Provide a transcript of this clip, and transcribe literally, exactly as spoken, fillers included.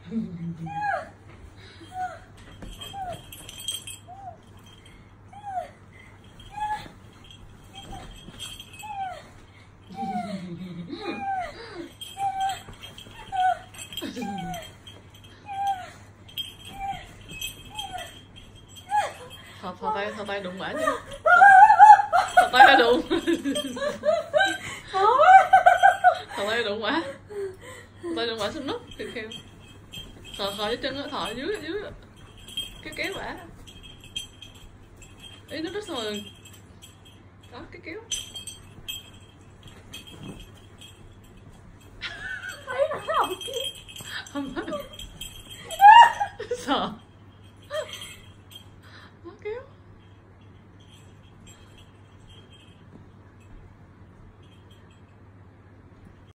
thò thò tay thò tay đụng bả chứ, thò tay đụng, thò tay đụng bả, thò tay đụng bả xuống nút thì kêu, thò thò dưới chân nó thò dưới dưới, cái kéo bả, ý nó rất rồi, đó cái kéo, thấy nó không không sợ.